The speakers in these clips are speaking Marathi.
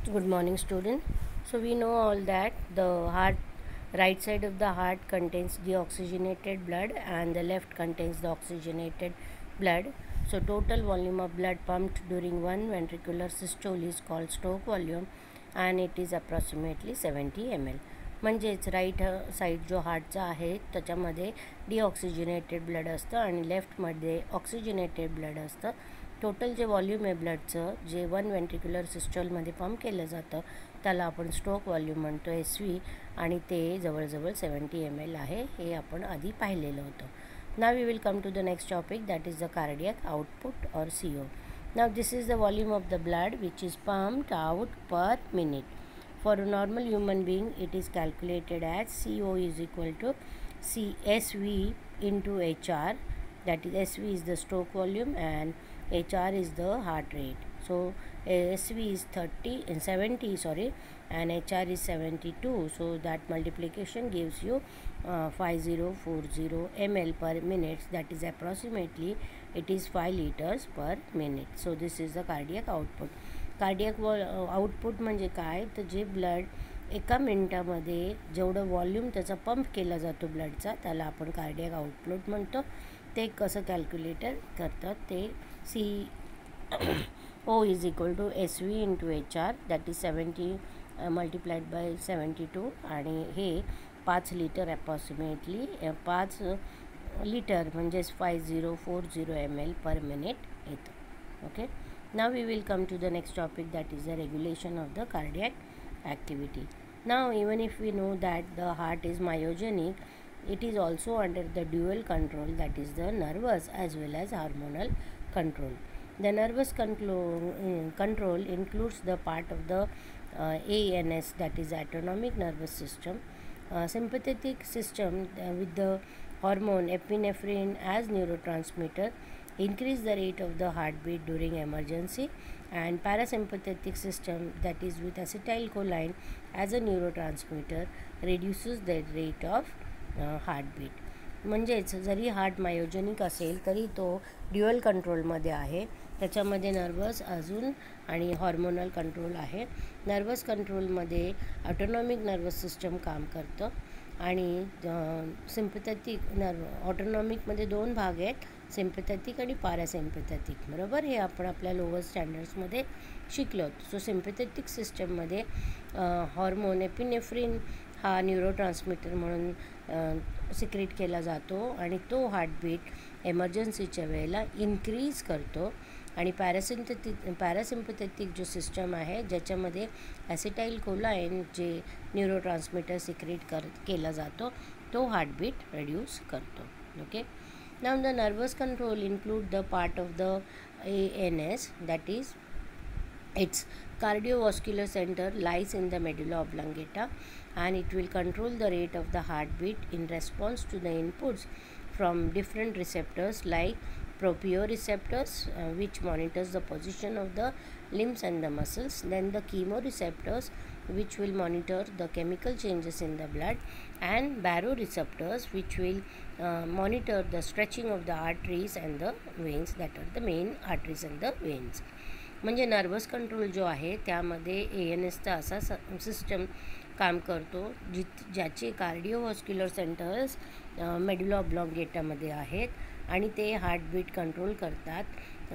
Good morning, student. So we know all that the heart, right side of the heart contains deoxygenated blood and the left contains the oxygenated blood. So total volume of blood pumped during one ventricular systole is called stroke volume and it is approximately 70 ml. म्हणजेच राईट साईड जो हार्टचा आहे त्याच्यामध्ये डिऑक्सिजनेटेड ब्लड असतं आणि लेफ्टमध्ये ऑक्सिजनेटेड ब्लड असतं. टोटल जे व्हॉल्यूम आहे ब्लडचं जे वन वेंट्रिक्युलर सिस्टॉलमध्ये पंप केलं जातं त्याला आपण स्ट्रोक व्हॉल्यूम म्हणतो SV आणि ते जवळजवळ 70 ml आहे. हे आपण आधी पाहिलेलं होतं. Now we will come to the next topic that is the cardiac output और CO. Now this is the volume of the blood which is pumped out per minute. For a normal human being, it is calculated as CO is equal to SV into HR. That is SV is the stroke volume and HR is the heart rate. So SV is 70 and HR is 72. So that multiplication gives you 5040 ml per minute. That is approximately it is 5 liters per minute. So this is the cardiac output. Cardiac output म्हणजे काय तर जे ब्लड एका मिनटामध्ये जेवढं व्हॉल्यूम त्याचा पंप केला जातो ब्लडचा त्याला आपण कार्डियक आउटपुट म्हणतो. ते कसं कॅल्क्युलेटर करतात ते CO is equal to SV into HR that is 70 multiplied by 72 आणि हे 5 लिटर अप्रॉक्सिमेटली 5 लिटर म्हणजेच 5040 ml पर मिनिट येतं. Okay. Now we will come to the next topic, that is the regulation of the cardiac activity. Now even if we know that the heart is myogenic, it is also under the dual control, that is the nervous as well as hormonal control. The nervous control includes the part of the ANS, that is autonomic nervous system, sympathetic system with the hormone epinephrine as neurotransmitter increase the rate of the heartbeat during emergency, and parasympathetic system that is with acetylcholine as a neurotransmitter reduces the rate of heartbeat. म्हणजेच जरी हार्ट मायोजेनिक असेल तरी तो ड्युअल कंट्रोलमध्ये आहे. त्याच्यामध्ये नर्वस अजून आणि हॉर्मोनल कंट्रोल आहे. नर्वस कंट्रोलमध्ये ऑटोनॉमिक नर्वस सिस्टम काम करतं आणि सिम्पथॅटिक ऑटोनॉमिकमध्ये 2 भाग आहेत, सिम्पथॅटिक आणि पॅरासिम्पथॅटिक. बरोबर, हे आपण आपल्या लोअर स्टँडर्ड्समध्ये शिकलो. सो सिम्पथॅटिक सिस्टममध्ये हॉर्मोन एपिनेफ्रिन हा न्यूरोट्रान्समिटर म्हणून सिक्रेट केला जातो आणि तो हार्टबीट एमर्जन्सीच्या वेळेला इन्क्रीज करतो. आणि पॅरासिम्पथॅटिक जो सिस्टम आहे ज्याच्यामध्ये ॲसिटाईलकोलाइन जे न्यूरोट्रान्समिटर सिक्रेट केला जातो तो हार्टबीट रिड्यूस करतो. Okay. Now the nervous control include the part of the ANS, that is its cardiovascular center lies in the medulla oblongata and it will control the rate of the heartbeat in response to the inputs from different receptors like proprioceptors which monitors the position of the limbs and the muscles, then the chemoreceptors which will monitor the chemical changes in the blood, and baroreceptors which will monitor the stretching of the arteries and the veins, that are the main arteries and the veins. म्हणजे नर्वस कंट्रोल जो आहे त्यामध्ये ANSचा असा सिस्टम काम करतो ज्याचे कार्डिओव्हास्क्युलर सेंटर्स मेडुला ऑब्लॉंगेटामध्ये आहेत आणि ते हार्टबीट कंट्रोल करतात.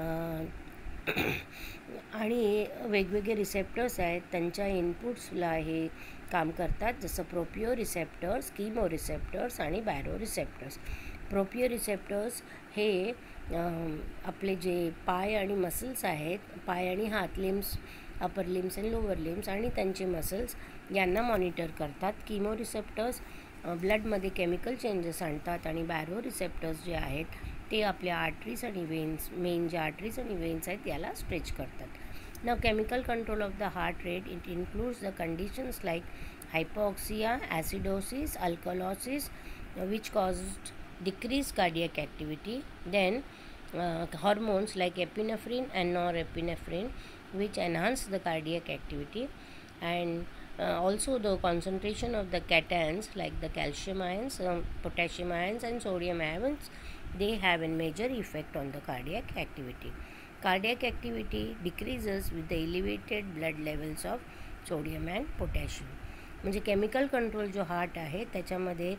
आणि वेगवेगळे रिसेप्टर्स आहेत त्यांच्या इनपुट्सला हे काम करतात, जसं प्रोपिओरिसेप्टर्स, कीमोरिसेप्टर्स आणि बॅरोरिसेप्टर्स. प्रोपिओरिसेप्टर्स हे आपले जे पाय आणि मसल्स आहेत, पाय आणि हात, लिम्स, अपर लिम्स आणि लोअर लिम्स आणि त्यांचे मसल्स यांना मॉनिटर करतात. कीमोरिसेप्टर्स ब्लडमध्ये केमिकल चेंजेस आणतात आणि बॅरोरिसेप्टर्स जे आहेत ते आपल्या आर्टरीज आणि वेन्स, मेन जे आर्टरीज आणि वेन्स आहेत याला स्ट्रेच करतात. Now chemical control of the heart rate it includes the conditions like hypoxia, acidosis, alkalosis which caused decreased cardiac activity, then hormones like epinephrine and norepinephrine which enhance the cardiac activity, and also the concentration of the cations like the calcium ions, potassium ions and sodium ions, they have a major effect on the cardiac activity. Cardiac activity decreases with the elevated blood levels of sodium and potassium. म्हणजे केमिकल कंट्रोल जो हार्ट आहे त्याच्यामध्ये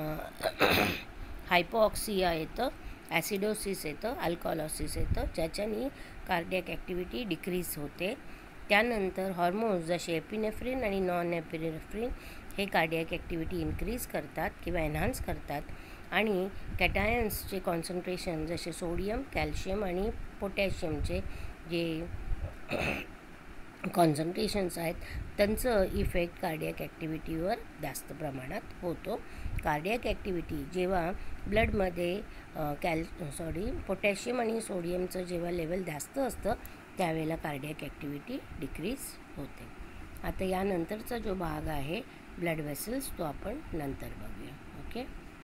हायपोऑक्सिया येतं, ॲसिडोसिस येतं, अल्कॉलॉसिस येतं, ज्याच्याने कार्डियक ॲक्टिव्हिटी डिक्रीज होते. त्यानंतर हॉर्मोन्स जसे एपिनेफ्रिन आणि नॉन एपिनेफ्रिन हे कार्डियक ॲक्टिव्हिटी इन्क्रीज करतात किंवा एन्हान्स करतात. आणि कॅटायन्सचे कॉन्सन्ट्रेशन जसे सोडियम, कॅल्शियम आणि पोटॅशियमचे जे कॉन्सन्ट्रेशन्स आहेत त्यांचं इफेक्ट कार्डियक ॲक्टिव्हिटीवर जास्त प्रमाणात होतो. कार्डियक ॲक्टिव्हिटी जेव्हा ब्लडमध्ये पोटॅशियम आणि सोडियमचं जेव्हा लेवल जास्त असतं त्यावेळेला कार्डियक ॲक्टिव्हिटी डिक्रीज होते. आता यानंतरचा जो भाग आहे ब्लड वेसल्स तो आपण नंतर बघूया. ओके.